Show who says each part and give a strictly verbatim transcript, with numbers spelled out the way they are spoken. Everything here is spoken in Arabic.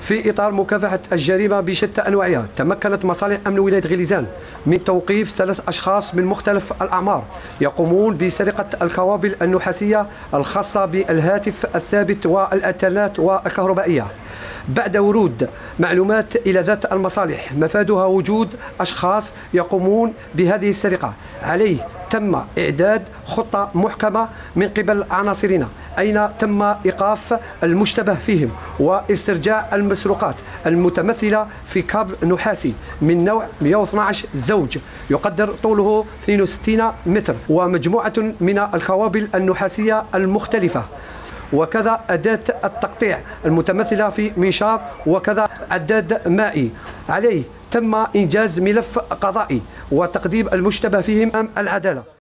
Speaker 1: في إطار مكافحة الجريمة بشتى أنواعها، تمكنت مصالح أمن ولاية غليزان من توقيف ثلاث أشخاص من مختلف الأعمار يقومون بسرقة القوابل النحاسية الخاصة بالهاتف الثابت والأنترنت والكهربائية. بعد ورود معلومات إلى ذات المصالح مفادها وجود أشخاص يقومون بهذه السرقة، عليه تم إعداد خطة محكمة من قبل عناصرنا، أين تم إيقاف المشتبه فيهم واسترجاع المسروقات المتمثلة في كابل نحاسي من نوع مئة واثني عشر زوج يقدر طوله اثنين وستين متر، ومجموعة من القوابل النحاسية المختلفة، وكذا أداة التقطيع المتمثلة في منشار، وكذا عداد مائي. عليه تم إنجاز ملف قضائي وتقديم المشتبه فيهم أمام العدالة.